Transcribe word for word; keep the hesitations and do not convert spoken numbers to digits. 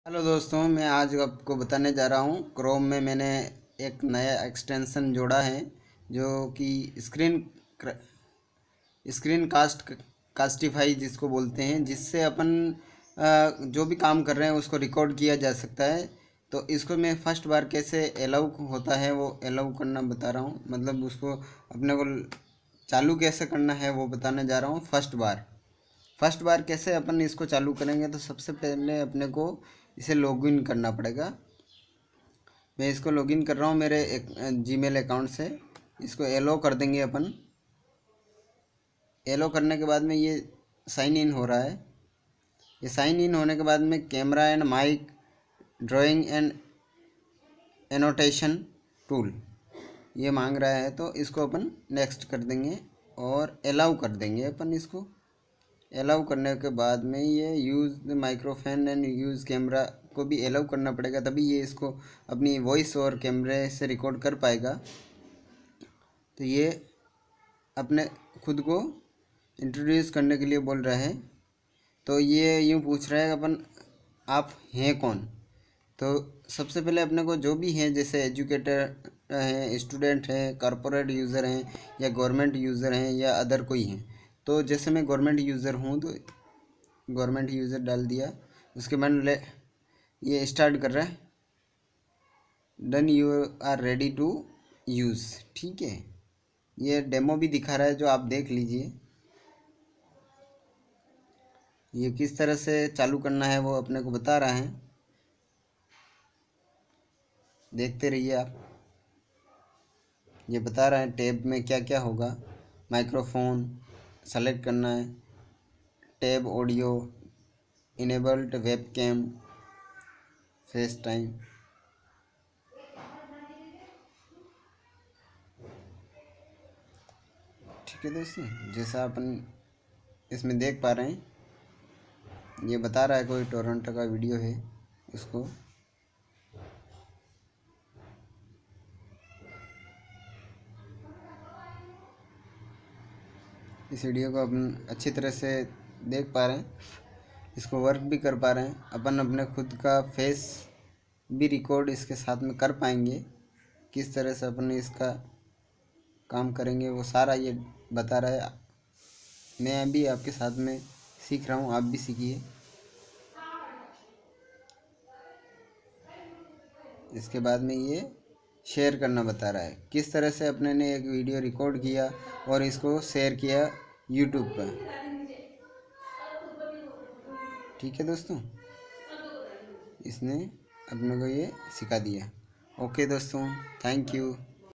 Hello दोस्तों, मैं आज आपको बताने जा रहा हूँ क्रोम में मैंने एक नया एक्सटेंशन जोड़ा है जो कि स्क्रीन स्क्रीन कास्ट कास्टिफाई जिसको बोलते हैं, जिससे अपन अ, जो भी काम कर रहे हैं उसको रिकॉर्ड किया जा सकता है। तो इसको मैं फर्स्ट बार कैसे अलाउ होता है वो अलाउ करना बता रहा हूँ, मतलब उसको अपने को चालू कैसे करना है वो बताने जा रहा हूँ। फर्स्ट बार फर्स्ट बार कैसे अपन इसको चालू करेंगे, तो सबसे पहले अपने को इसे लॉगिन करना पड़ेगा। मैं इसको लॉगिन कर रहा हूँ मेरे एक जीमेल अकाउंट से। इसको एलो कर देंगे अपन। एलो करने के बाद में ये साइन इन हो रहा है। ये साइन इन होने के बाद में camera and mic, drawing and annotation tool ये मांग रहा है, तो इसको अपन नेक्स्ट कर देंगे और अलाउ कर देंगे अपन इसको। अलाउ करने के बाद में ये use the microphone and use camera को भी अलाउ करना पड़ेगा, तभी ये इसको अपनी वॉइस और कैमरे से रिकॉर्ड कर पाएगा। तो ये अपने खुद को इंट्रोड्यूस करने के लिए बोल रहा है। तो ये यूँ पूछ रहा है अपन आप हैं कौन। तो सबसे पहले अपने को जो भी हैं, जैसे एजुकेटर हैं, स्टूडेंट हैं, कॉरपोरेट यूज़र हैं, या गवर्नमेंट यूज़र हैं, या अदर कोई हैं। तो जैसे मैं गवर्नमेंट यूज़र हूँ तो गवर्नमेंट यूज़र डाल दिया। उसके बाद ले ये स्टार्ट कर रहा है, done you are ready to use. ठीक है, ये डेमो भी दिखा रहा है जो आप देख लीजिए। ये किस तरह से चालू करना है वो अपने को बता रहा है, देखते रहिए आप। ये बता रहा है टैब में क्या क्या होगा। माइक्रोफोन सेलेक्ट करना है, tab audio, enabled webcam, face time. ठीक है दोस्तों, जैसा अपन इसमें देख पा रहे हैं, ये बता रहा है कोई टोरंटो का वीडियो है उसको। इस वीडियो को अपन अच्छी तरह से देख पा रहे हैं, इसको वर्क भी कर पा रहे हैं। अपन अपने खुद का फेस भी रिकॉर्ड इसके साथ में कर पाएंगे। किस तरह से अपन इसका काम करेंगे वो सारा ये बता रहा है। मैं अभी आपके साथ में सीख रहा हूँ, आप भी सीखिए। इसके बाद में ये शेयर करना बता रहा है, किस तरह से अपने ने एक वीडियो रिकॉर्ड किया और इसको शेयर किया यूट्यूब पर। ठीक है दोस्तों, इसने अपने को ये सिखा दिया। ओके दोस्तों, थैंक यू।